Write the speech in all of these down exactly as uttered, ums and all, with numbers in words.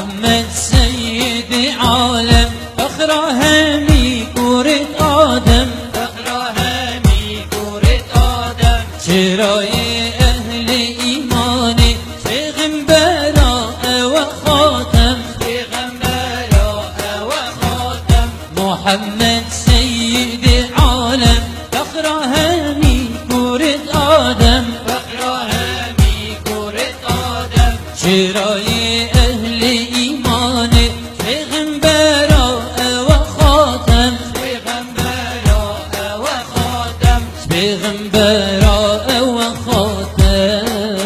محمد سيد عالم فخر همي كرة آدم فخر همي كرة آدم شراي أهل إيماني پیغمبرا وخاتم پیغمبرا وخاتم محمد سيد عالم فخر همي كرة آدم فخر همي كرة آدم شراي أهل إيماني پیغمبرا وخاتم پیغمبرا وخاتم پیغمبرا وخاتم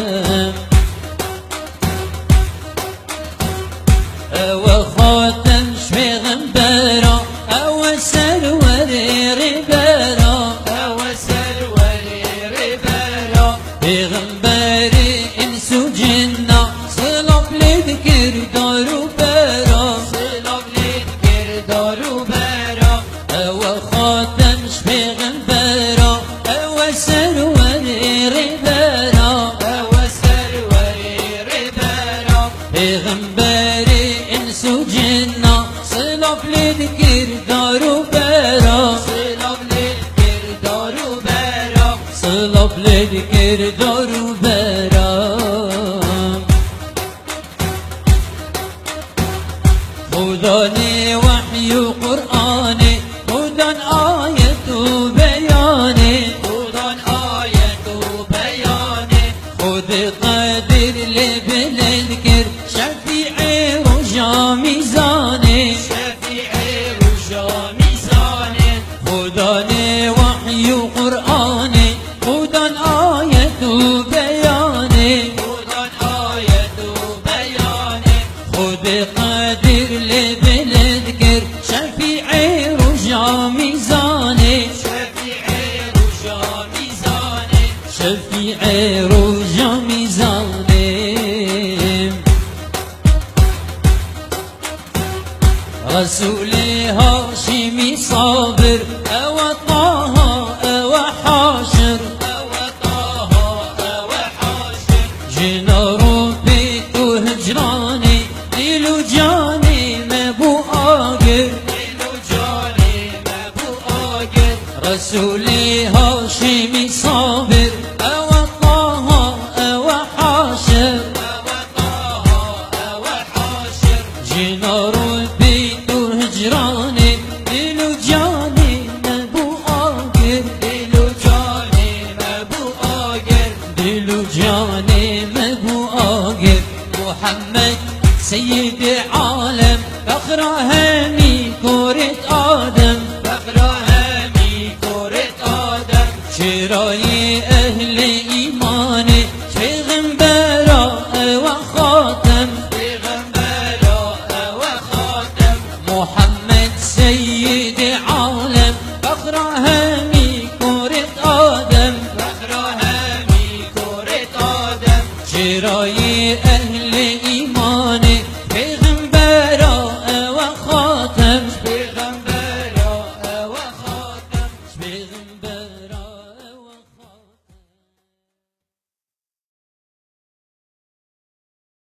وخاتم پیغمبرا وسرور ربرا وسرور ربرا پیغمبر انس و جنة صلاف لذكر دارو برا صلاف لذكر دارو برا وخاتم پیغمبرا وسرور ربرا وسرور ربرا پیغمبر انس و جنة صلاف لذكر دارو برا صلاف لذكر دارو برا صلاف لذكر دارو برا خداني وحي قرآني خدان آية بياني خدان آية بياني خد قادر لبلذكر شفيعي رجا ميزاني شفيعي رجا ميزاني خداني وحي قرآني خدان آية بياني خدان آية بياني خد قادر لبلذكر شفيعي رجا ميزاني شفيعي رجا ميزاني شفيعي رجا ميزاني رسولي هاشمي صابر أو طه أو حاشر أو طه أو حاشر جنا ربي هجراني ديلو جاني مبو آقر ديلو جاني مبو آقر رسولي هاشمي صابر أو طه أو حاشر أو طه أو حاشر جنا ربي هجراني ديلو جاني مبو آقر ديلو جاني مبو آقر ديلو جاني مبو آقر محمد سيد عالم فخر همي كرة آدم فخر همي كرة آدم شراي أهل إيماني پیغمبرا وخاتم پیغمبرا وخاتم محمد سيد عالم فخر همي كرة آدم فخر همي كرة آدم شراي أهل إيماني پیغمبرا وخاتم پیغمبرا وخاتم